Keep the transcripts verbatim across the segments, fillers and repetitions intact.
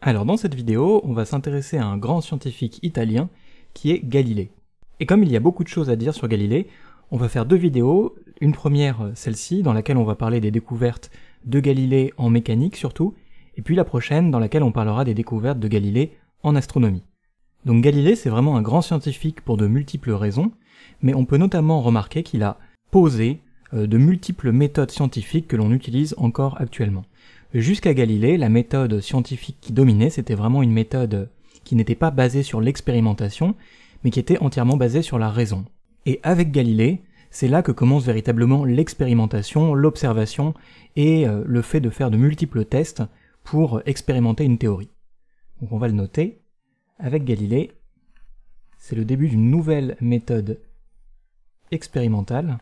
Alors dans cette vidéo, on va s'intéresser à un grand scientifique italien qui est Galilée. Et comme il y a beaucoup de choses à dire sur Galilée, on va faire deux vidéos, une première, celle-ci, dans laquelle on va parler des découvertes de Galilée en mécanique surtout, et puis la prochaine dans laquelle on parlera des découvertes de Galilée en astronomie. Donc Galilée, c'est vraiment un grand scientifique pour de multiples raisons, mais on peut notamment remarquer qu'il a posé euh, de multiples méthodes scientifiques que l'on utilise encore actuellement. Jusqu'à Galilée, la méthode scientifique qui dominait, c'était vraiment une méthode qui n'était pas basée sur l'expérimentation, mais qui était entièrement basée sur la raison. Et avec Galilée, c'est là que commence véritablement l'expérimentation, l'observation et euh, le fait de faire de multiples tests pour expérimenter une théorie. Donc on va le noter. Avec Galilée, c'est le début d'une nouvelle méthode expérimentale.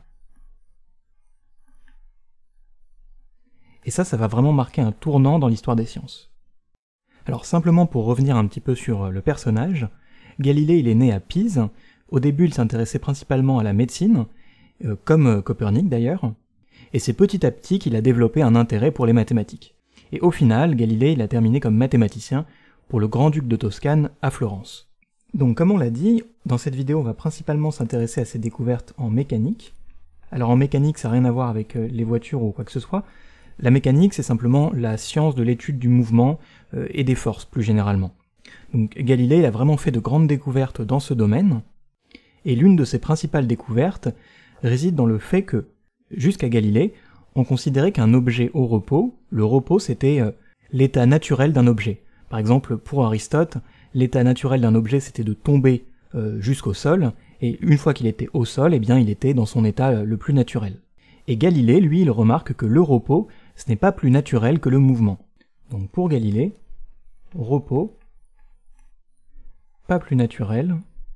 Et ça, ça va vraiment marquer un tournant dans l'histoire des sciences. Alors simplement pour revenir un petit peu sur le personnage, Galilée il est né à Pise. Au début il s'intéressait principalement à la médecine, euh, comme Copernic d'ailleurs, et c'est petit à petit qu'il a développé un intérêt pour les mathématiques. Et au final, Galilée il a terminé comme mathématicien pour le grand-duc de Toscane à Florence. Donc comme on l'a dit, dans cette vidéo on va principalement s'intéresser à ses découvertes en mécanique. Alors en mécanique ça n'a rien à voir avec euh, les voitures ou quoi que ce soit. La mécanique, c'est simplement la science de l'étude du mouvement euh, et des forces, plus généralement. Donc Galilée il a vraiment fait de grandes découvertes dans ce domaine, et l'une de ses principales découvertes réside dans le fait que, jusqu'à Galilée, on considérait qu'un objet au repos, le repos c'était euh, l'état naturel d'un objet. Par exemple, pour Aristote, l'état naturel d'un objet c'était de tomber euh, jusqu'au sol, et une fois qu'il était au sol, eh bien il était dans son état euh, le plus naturel. Et Galilée, lui, il remarque que le repos, ce n'est pas plus naturel que le mouvement. Donc pour Galilée, repos, pas plus naturel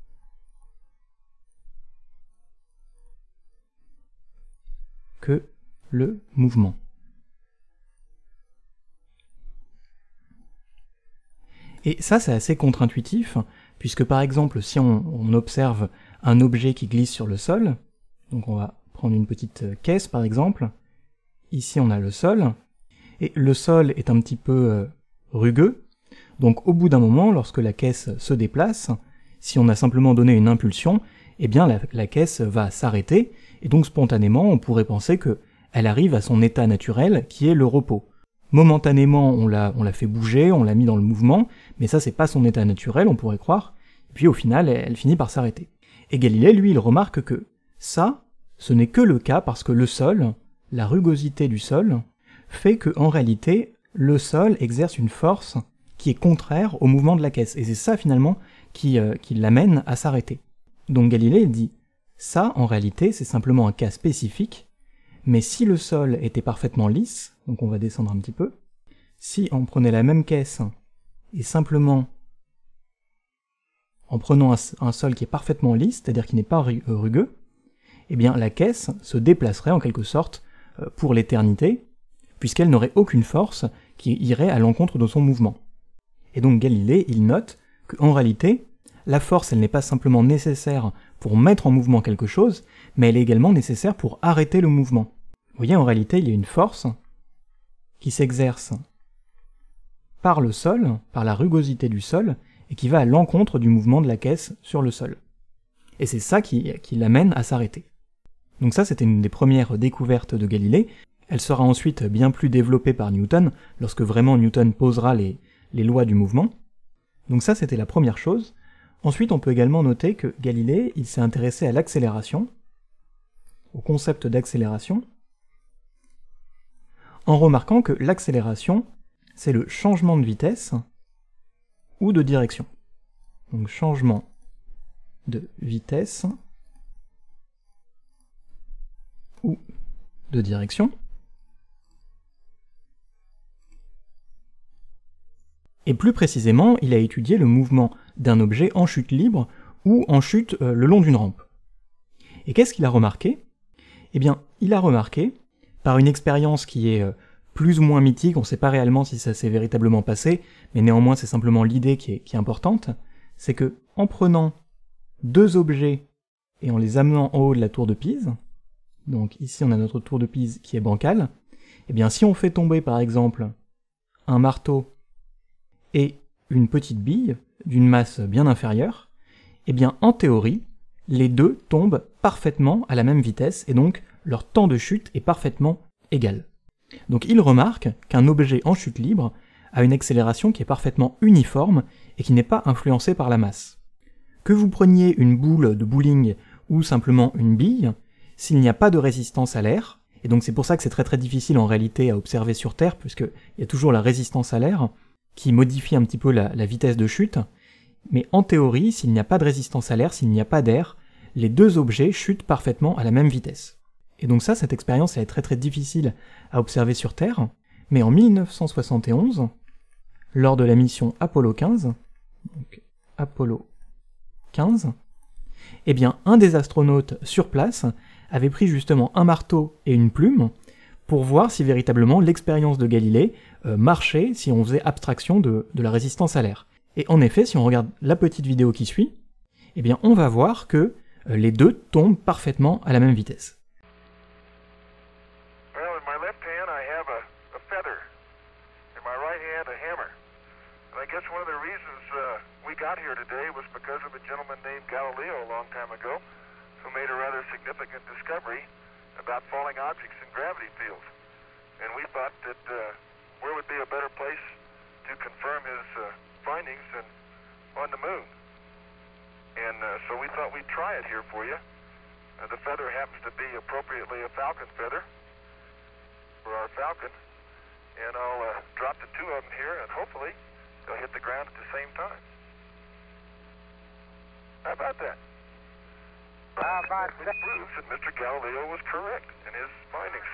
que le mouvement. Et ça, c'est assez contre-intuitif, puisque par exemple, si on, on observe un objet qui glisse sur le sol, donc on va prendre une petite caisse par exemple, ici on a le sol, et le sol est un petit peu euh, rugueux, donc au bout d'un moment, lorsque la caisse se déplace, si on a simplement donné une impulsion, eh bien la, la caisse va s'arrêter, et donc spontanément on pourrait penser que elle arrive à son état naturel qui est le repos. Momentanément on l'a on l'a fait bouger, on l'a mis dans le mouvement, mais ça c'est pas son état naturel, on pourrait croire, et puis au final elle, elle finit par s'arrêter. Et Galilée, lui, il remarque que ça, ce n'est que le cas parce que le sol, la rugosité du sol, fait que en réalité, le sol exerce une force qui est contraire au mouvement de la caisse. Et c'est ça finalement qui, euh, qui l'amène à s'arrêter. Donc Galilée il dit, ça en réalité c'est simplement un cas spécifique, mais si le sol était parfaitement lisse, donc on va descendre un petit peu, si on prenait la même caisse et simplement en prenant un, un sol qui est parfaitement lisse, c'est-à-dire qui n'est pas rugueux, eh bien la caisse se déplacerait en quelque sorte euh, pour l'éternité, puisqu'elle n'aurait aucune force qui irait à l'encontre de son mouvement. Et donc Galilée, il note qu'en réalité, la force, elle n'est pas simplement nécessaire pour mettre en mouvement quelque chose, mais elle est également nécessaire pour arrêter le mouvement. Vous voyez, en réalité, il y a une force qui s'exerce par le sol, par la rugosité du sol, et qui va à l'encontre du mouvement de la caisse sur le sol. Et c'est ça qui, qui l'amène à s'arrêter. Donc ça, c'était une des premières découvertes de Galilée. Elle sera ensuite bien plus développée par Newton, lorsque vraiment Newton posera les, les lois du mouvement. Donc ça, c'était la première chose. Ensuite, on peut également noter que Galilée, il s'est intéressé à l'accélération, au concept d'accélération, en remarquant que l'accélération, c'est le changement de vitesse ou de direction. Donc changement de vitesse ou de direction. Et plus précisément, il a étudié le mouvement d'un objet en chute libre ou en chute euh, le long d'une rampe. Et qu'est-ce qu'il a remarqué? Eh bien, il a remarqué, par une expérience qui est euh, plus ou moins mythique, on ne sait pas réellement si ça s'est véritablement passé, mais néanmoins c'est simplement l'idée qui est, qui est importante, c'est que en prenant deux objets et en les amenant en haut de la tour de Pise, donc ici on a notre tour de Pise qui est bancale, eh bien si on fait tomber par exemple un marteau et une petite bille d'une masse bien inférieure, eh bien en théorie, les deux tombent parfaitement à la même vitesse et donc leur temps de chute est parfaitement égal. Donc il remarque qu'un objet en chute libre a une accélération qui est parfaitement uniforme et qui n'est pas influencée par la masse. Que vous preniez une boule de bowling ou simplement une bille, s'il n'y a pas de résistance à l'air, et donc c'est pour ça que c'est très très difficile en réalité à observer sur Terre, puisqu'il y a toujours la résistance à l'air qui modifie un petit peu la, la vitesse de chute, mais en théorie, s'il n'y a pas de résistance à l'air, s'il n'y a pas d'air, les deux objets chutent parfaitement à la même vitesse. Et donc ça, cette expérience elle est très très difficile à observer sur Terre, mais en mille neuf cent soixante et onze, lors de la mission Apollo quinze, donc Apollo quinze, eh bien un des astronautes sur place avait pris justement un marteau et une plume pour voir si véritablement l'expérience de Galilée euh, marchait si on faisait abstraction de, de la résistance à l'air. Et en effet, si on regarde la petite vidéo qui suit, eh bien on va voir que euh, les deux tombent parfaitement à la même vitesse. Well, in my left hand I have a, a feather. In my right hand a hammer. And I guess one of the reasons uh, we got here today was because of a gentleman named Galileo a long time ago who made a rather significant discovery about falling objects in gravity fields. And we thought that uh, where would be a better place to confirm his uh, findings than on the moon. And uh, so we thought we'd try it here for you. Uh, the feather happens to be appropriately a falcon feather for our falcon. And I'll uh, drop the two of them here and hopefully they'll hit the ground at the same time. How about that? How about that? Proves that Mister Galileo was correct in his findings.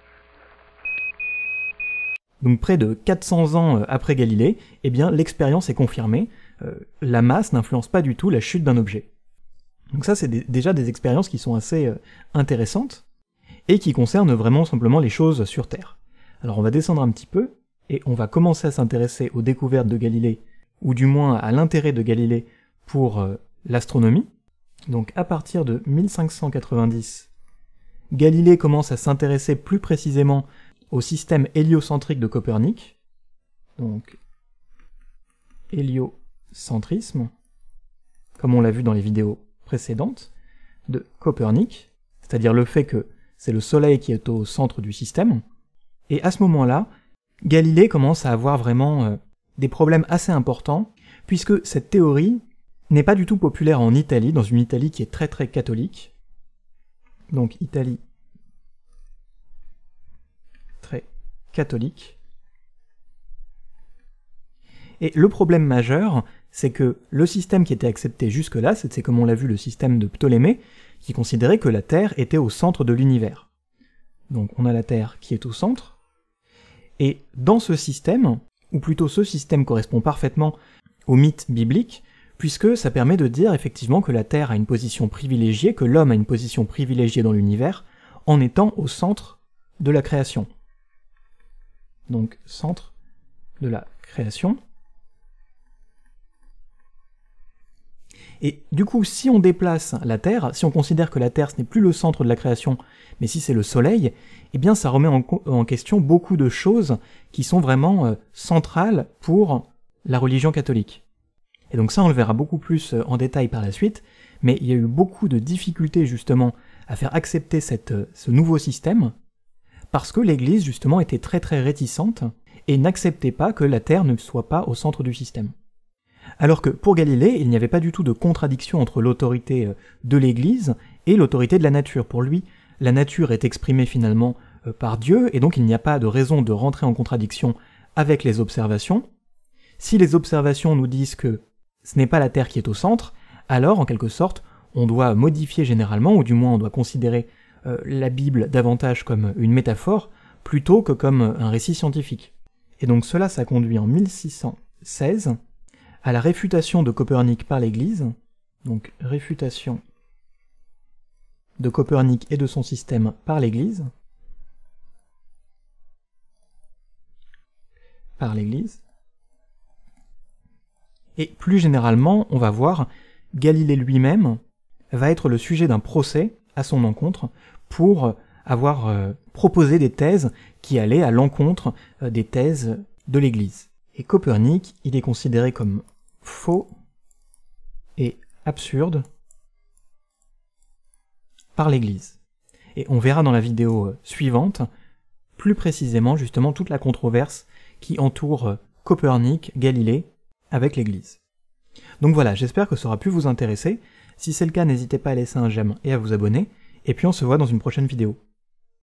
Donc près de quatre cents ans après Galilée, eh bien l'expérience est confirmée, euh, la masse n'influence pas du tout la chute d'un objet. Donc ça c'est des, déjà des expériences qui sont assez euh, intéressantes, et qui concernent vraiment simplement les choses sur Terre. Alors on va descendre un petit peu, et on va commencer à s'intéresser aux découvertes de Galilée, ou du moins à l'intérêt de Galilée pour euh, l'astronomie. Donc à partir de mille cinq cent quatre-vingt-dix, Galilée commence à s'intéresser plus précisément au système héliocentrique de Copernic, donc héliocentrisme, comme on l'a vu dans les vidéos précédentes, de Copernic, c'est-à-dire le fait que c'est le Soleil qui est au centre du système, et à ce moment-là, Galilée commence à avoir vraiment euh, des problèmes assez importants, puisque cette théorie n'est pas du tout populaire en Italie, dans une Italie qui est très très catholique, donc Italie très catholique. Et le problème majeur, c'est que le système qui était accepté jusque-là, c'est comme on l'a vu le système de Ptolémée, qui considérait que la Terre était au centre de l'univers. Donc on a la Terre qui est au centre, et dans ce système, ou plutôt ce système correspond parfaitement au mythe biblique, puisque ça permet de dire effectivement que la Terre a une position privilégiée, que l'homme a une position privilégiée dans l'univers, en étant au centre de la création. Donc centre de la création. Et du coup, si on déplace la Terre, si on considère que la Terre ce n'est plus le centre de la création, mais si c'est le Soleil, eh bien ça remet en, en question beaucoup de choses qui sont vraiment euh, centrales pour la religion catholique. Et donc ça on le verra beaucoup plus euh, en détail par la suite, mais il y a eu beaucoup de difficultés justement à faire accepter cette, euh, ce nouveau système, parce que l'Église justement était très très réticente et n'acceptait pas que la Terre ne soit pas au centre du système. Alors que pour Galilée, il n'y avait pas du tout de contradiction entre l'autorité de l'Église et l'autorité de la nature. Pour lui, la nature est exprimée finalement par Dieu, et donc il n'y a pas de raison de rentrer en contradiction avec les observations. Si les observations nous disent que ce n'est pas la Terre qui est au centre, alors en quelque sorte, on doit modifier généralement, ou du moins on doit considérer euh, la Bible davantage comme une métaphore, plutôt que comme un récit scientifique. Et donc cela, ça conduit en mille six cent seize à la réfutation de Copernic par l'Église, donc réfutation de Copernic et de son système par l'Église, par l'Église, et plus généralement, on va voir, Galilée lui-même va être le sujet d'un procès à son encontre pour avoir euh, proposé des thèses qui allaient à l'encontre euh, des thèses de l'Église. Et Copernic, il est considéré comme faux et absurde par l'Église. Et on verra dans la vidéo suivante, plus précisément justement toute la controverse qui entoure Copernic, Galilée, avec l'Église. Donc voilà, j'espère que ça aura pu vous intéresser. Si c'est le cas, n'hésitez pas à laisser un j'aime et à vous abonner, et puis on se voit dans une prochaine vidéo.